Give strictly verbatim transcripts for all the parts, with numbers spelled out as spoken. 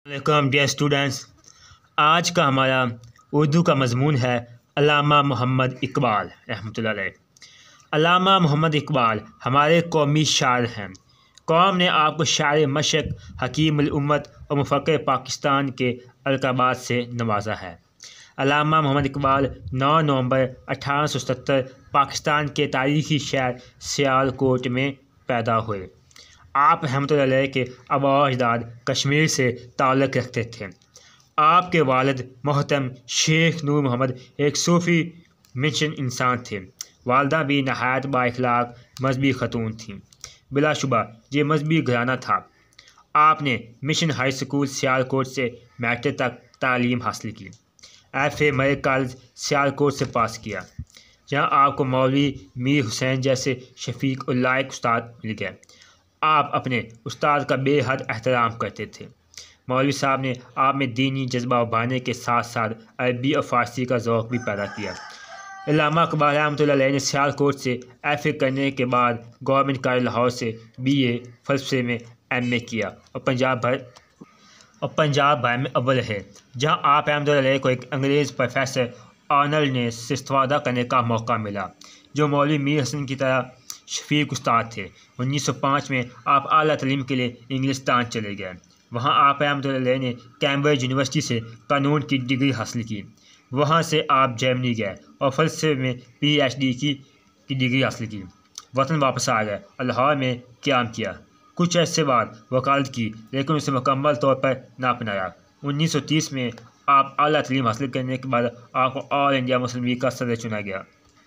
Welcome dear students, آج کا ہمارا اردو کا مضمون ہے علامہ محمد اقبال رحمۃ اللہ علیہ۔ علامہ محمد اقبال ہمارے قومی شاعر ہیں۔ قوم نے آپ کو شاعر مشرق، حکیم الامت اور مفکر پاکستان کے القابات سے نوازا ہے۔ علامہ محمد اقبال نو نومبر اٹھارہ سو ستر پاکستان کے تاریخی شہر سیالکوٹ میں پیدا ہوئے۔ آپ رحمۃ اللہ علیہ کے آباء و اجداد کشمیر سے تعلق رکھتے تھے۔ آپ کے والد محترم شیخ نور محمد ایک صوفی مشن انسان تھے۔ والدہ بھی نہایت با اخلاق مذہبی خاتون تھیں۔ بلا شبہ یہ مذہبی گھرانہ تھا۔ آپ نے مشن ہائی اسکول سیالکوٹ سے میٹرک تک تعلیم حاصل کی۔ F A Malik college Sialkot سے پاس کیا، جہاں آپ کو مولوی میر حسین جیسے شفیق الائق استاد مل گئے۔ آپ اپنے استاد کا بے حد احترام کرتے تھے۔ مولوی صاحب نے آپ میں دینی جذبہ ابھارنے کے ساتھ ساتھ عربی اور فارسی کا ذوق بھی پیدا کیا۔ علامہ اقبال رحمۃ اللہ علیہ نے سیالکوٹ سے ایف اے کرنے کے بعد گورنمنٹ کالج لاہور سے بی اے فلسفے میں ایم اے کیا اور پنجاب بھر اور پنجاب بھر میں اول رہے، جہاں آپ رحمۃ اللہ علیہ کو ایک انگریز پروفیسر آرنلڈ نے سے استفادہ کرنے کا موقع ملا، جو مولوی میر حسن کی طرح شفیق استاد تھے۔ انیس سو پانچ میں آپ اعلیٰ تعلیم کے لیے انگلستان چلے گئے۔ وہاں آپ رحمۃ اللہ علیہ نے کیمبرج یونیورسٹی سے قانون کی ڈگری حاصل کی۔ وہاں سے آپ جرمنی گئے اور فلسفے میں پی ایچ ڈی کی کی ڈگری حاصل کی۔ وطن واپس آ گئے اور لاہور میں قیام کیا۔ کچھ عرصے بعد وکالت کی، لیکن اسے مکمل طور پر نہ اپنایا۔ انیس سو تیس میں آپ اعلیٰ تعلیم حاصل کرنے کے بعد آپ کو آل انڈیا مسلم لیگ کا صدر چنا گیا۔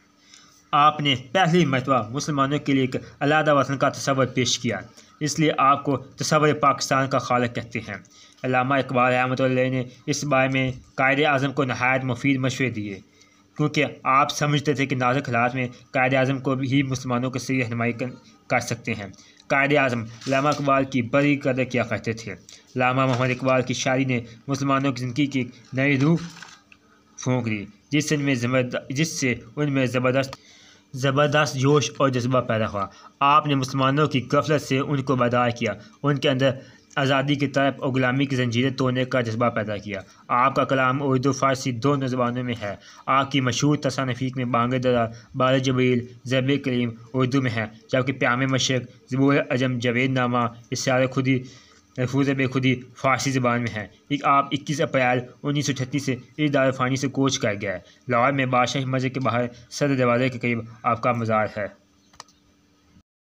آپ نے پہلی مرتبہ مسلمانوں کے لیے ایک علیحدہ وطن کا تصور پیش کیا، اس لیے آپ کو تصور پاکستان کا خالق کہتے ہیں۔ علامہ اقبال رحمۃ اللہ علیہ نے اس بارے میں قائد اعظم کو نہایت مفید مشورے دیے، کیونکہ آپ سمجھتے تھے کہ نازک حالات میں قائد اعظم کو ہی مسلمانوں کی صحیح رہنمائی کر سکتے ہیں۔ قائد اعظم علامہ اقبال کی بڑی قدر کیا کرتے تھے۔ علامہ محمد اقبال کی شاعری نے مسلمانوں کی زندگی کی ایک نئی روح پھونک دی، جس سے ان میں جس سے ان میں زبردست زبردست جوش اور جذبہ پیدا ہوا۔ آپ نے مسلمانوں کی غفلت سے ان کو بیدار کیا، ان کے اندر آزادی کی طرف اور غلامی کی زنجیریں توڑنے کا جذبہ پیدا کیا۔ آپ کا کلام اردو فارسی دونوں زبانوں میں ہے۔ آپ کی مشہور تصانیف میں بانگ درا، بال جبریل، ضرب کلیم اردو میں ہے، جبکہ پیام مشرق، زبور عجم، جاوید نامہ، اشعار خودی، محفوظ بے خودی فارسی زبان میں ہے۔ آپ اکیس اپریل انیس سو چھتیس سے اس دارالفانی سے کوچ کر گئے۔ لاہور میں بادشاہی مسجد کے باہر صدر دروازے کے قریب آپ کا مزار ہے۔